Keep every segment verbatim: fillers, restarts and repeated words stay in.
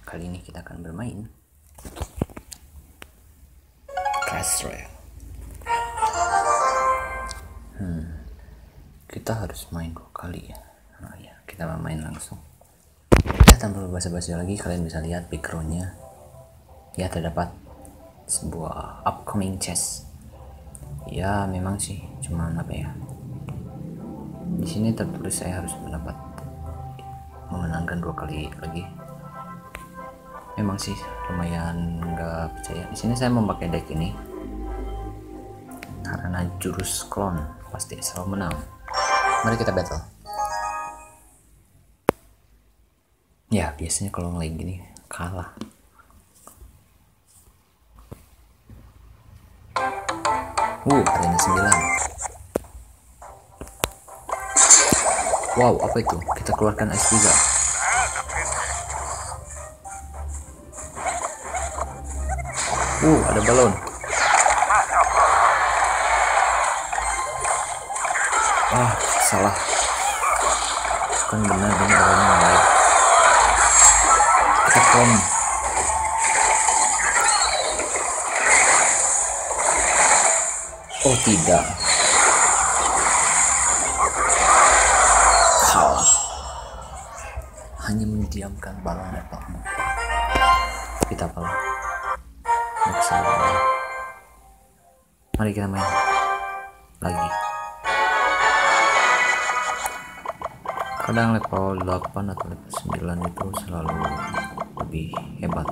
Kali ini kita akan bermain Clash Royale. Hmm, kita harus main dua kali ya. Nah ya, kita main langsung. Ya, tanpa basa-basi lagi, kalian bisa lihat backgroundnya. Ya, terdapat sebuah upcoming chest. Ya, memang sih, cuman apa ya? Di sini tertulis saya harus mendapat memenangkan dua kali lagi. Memang sih lumayan nggak percaya. Di sini saya memakai deck ini karena jurus klon pasti selalu menang. Mari kita battle. Ya biasanya kalau nge-lag gini kalah. Uh, arena sembilan. Wow, apa itu? Kita keluarkan Ice Wizard. Uh, ada balon. Ah, salah. Kan benar ini balonnya baik. Kita kom. Oh tidak. Kalah. Hanya mendiamkan balon level empat. Kita kalah. Mari kita main lagi. Kadang level delapan atau level sembilan itu selalu lebih hebat.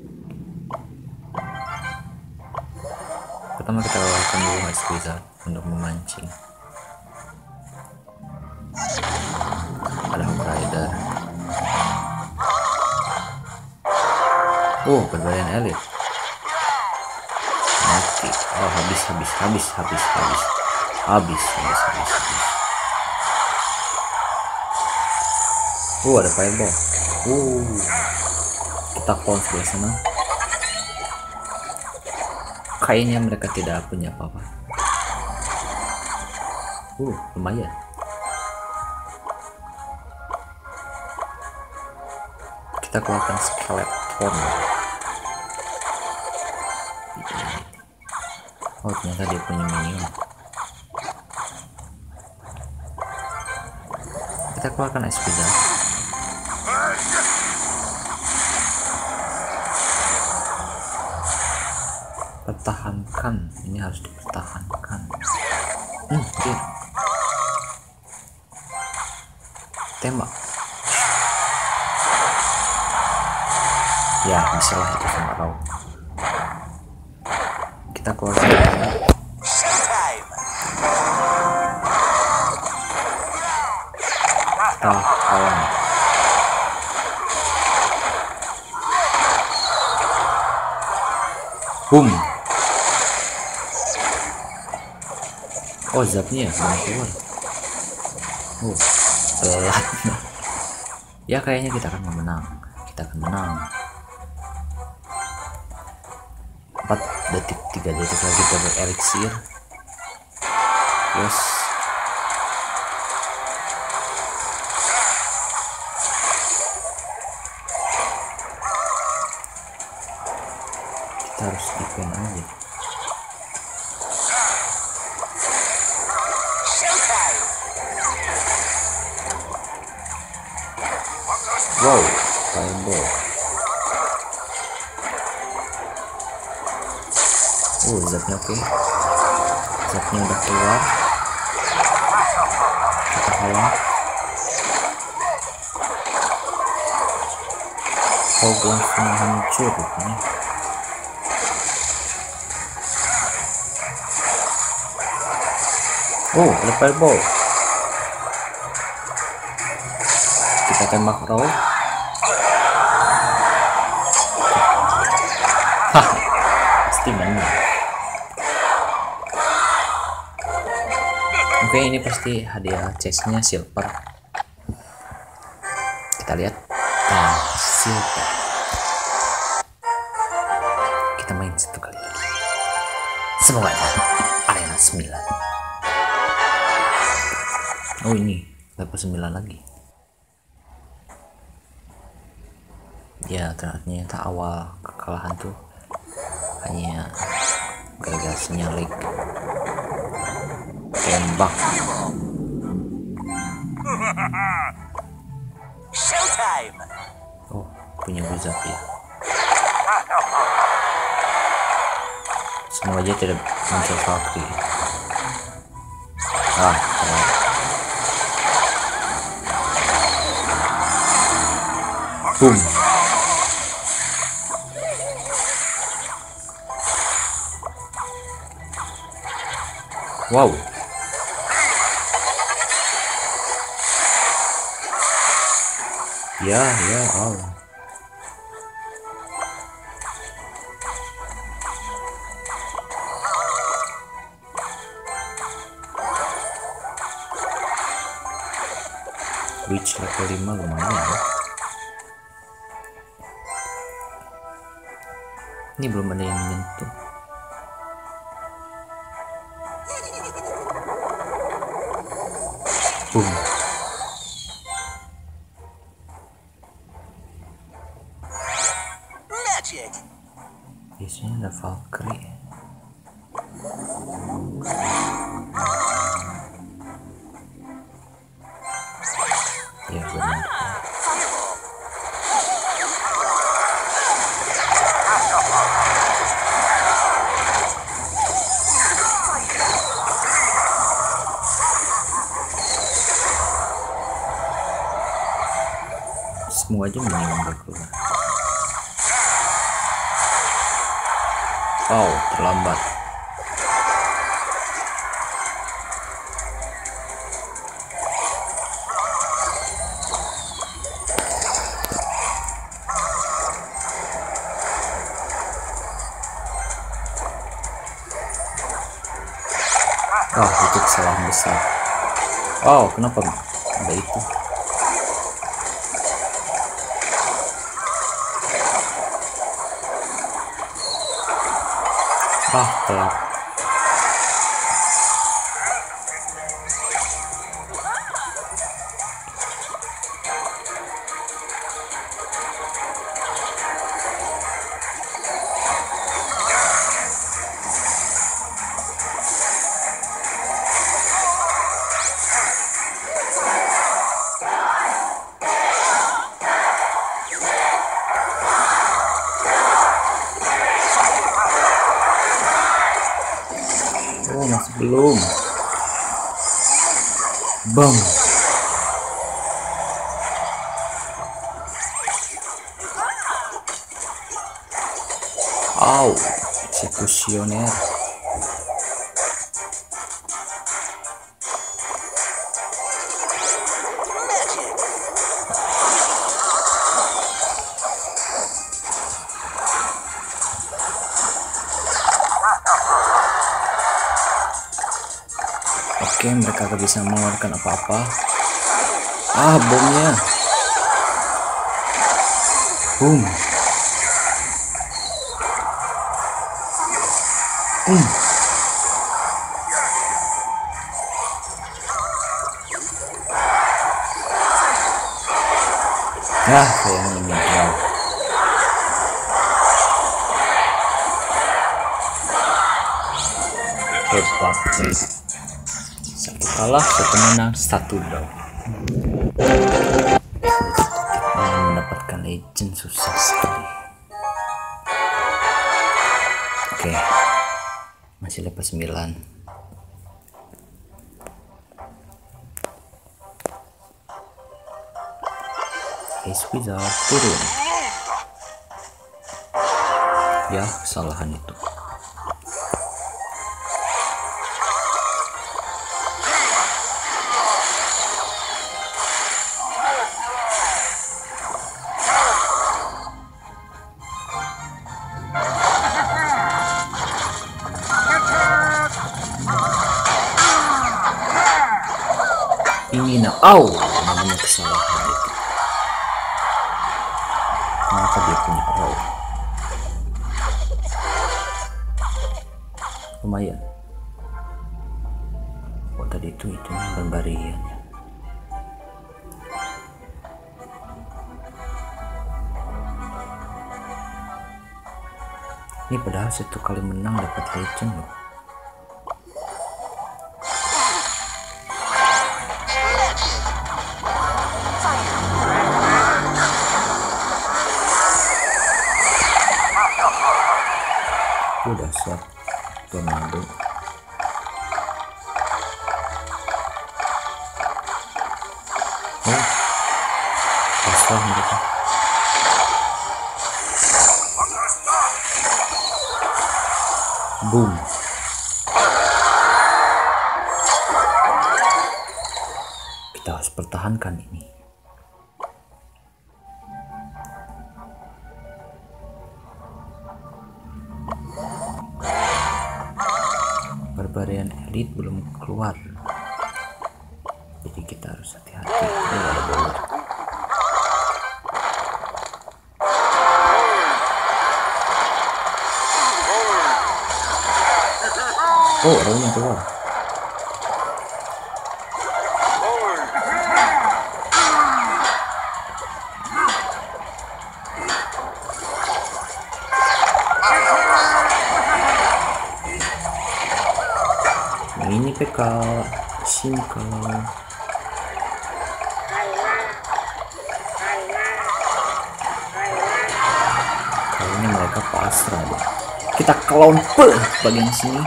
Pertama kita lakukan dulu Ice Wizard untuk memancing. Ada Hawk Rider. Oh, berbalian elit. Mati. Oh, habis habis habis habis habis habis habis habis habis. Oh, ada fireball. Oh, kita clone sebelah sana. Kayaknya mereka tidak punya apa-apa. Uh, lumayan. Kita keluarkan skeleton. Oh, ternyata dia punya minion. Kita keluarkan Ice Wizard. Pertahankan, ini harus dipertahankan. Hmm, oke. Tembak. Ya, bisa lah itu sama kau. Kita keluar dari sana. Kita kalah. Boom. Oh, zapnya belum keluar. Oh, telat. Ya kayaknya kita akan menang. Kita akan menang. empat detik, tiga detik lagi double elixir. Yes. Kita harus defend aja. Wow, fireball. Oh, zapnya oke. Okay. Zapnya udah keluar. Kita halang. Oh, langsung hancur ini. Oh, ada fireball. Kita tembak raw. Hah, pasti menang. Oke, ini pasti hadiah chestnya silver. Kita lihat. Nah, silver. Kita main satu kali lagi. Semoga arena sembilan. Oh, ini level sembilan lagi. Ya ternyata awal kekalahan tuh hanya gara-gara sinyalik tembak. Showtime. Oh, punya Wizard ya. Semoga aja tidak muncul Valkyrie. Ah, oh. Boom. Wow. Ya, ya, Allah. Witch level lima lumayan ya. Ini belum ada yang menyentuh. Boom. Magic. Biasanya ada Valkyrie. Ya benar. Semua aja mendingan berkeluar. Wow, terlambat. Ah, itu kesalahan besar. Oh, kenapa ada itu? Ah, telat. Oh, masih belum. Bang. Au, eksekusioner. Oke, mereka gak bisa mengeluarkan apa-apa. Ah, bomnya. Boom. Hmm. Nah, sayangnya wow. Hebat sih. Satu kalah, satu menang, satu draw. Mendapatkan legend susah sekali. Oke, masih level sembilan. Ace Wizard turun. Ya, kesalahan itu. Ini nah, au, namanya kesalahan itu. Kenapa dia punya au? Lumayan. Oh tadi itu itu barbarian. Ini padahal satu kali menang dapat legend loh. Udah siap tornado. Oh, pasrah mereka. Boom. Kita harus pertahankan ini. Barbarian Elite belum keluar, jadi kita harus hati-hati. Ini ada bawah. Oh, ada yang keluar. Ini P K simple. Kayaknya mereka pasrah deh. Kita clown pe bagian sini.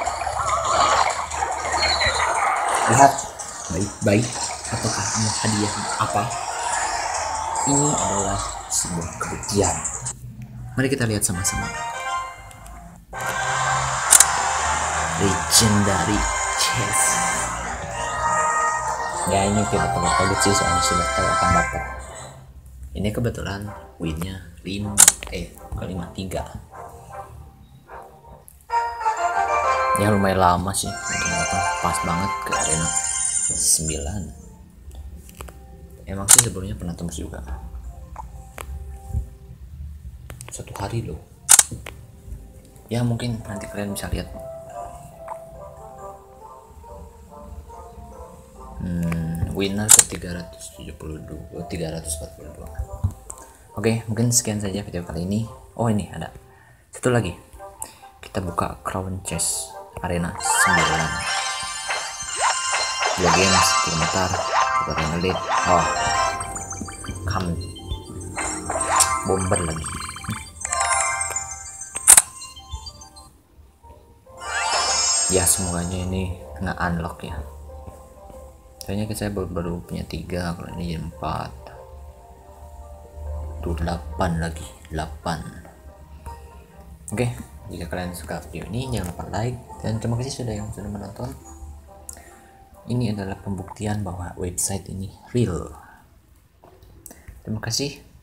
Lihat baik-baik, apakah ini hadiah apa? Ini adalah sebuah kebencian. Mari kita lihat sama-sama. Legendary chest. Ya ini tidak perlu kaget sih, soalnya sudah tahu akan dapat. Ini kebetulan winnya lima eh bukan lima tiga. Ya lumayan lama sih untuk datang, pas banget ke arena sembilan. Emang sih sebelumnya pernah tembus juga satu hari loh. Ya mungkin nanti kalian bisa lihat. Hmm, winner ke tiga ratus tujuh puluh dua, tiga ratus empat puluh dua. Oke, mungkin sekian saja video kali ini. Oh ini ada satu lagi, kita buka crown chest arena sembilan, dua games, tiga meter, Barbarian Elite. Oh, come bomber lagi. Ya semoganya ini nggak unlock ya. Kayaknya saya baru, baru punya tiga, kalau ini jadi empat. Tuh delapan lagi, delapan. Oke, jika kalian suka video ini jangan lupa like, dan terima kasih sudah yang sudah menonton. Ini adalah pembuktian bahwa website ini real. Terima kasih.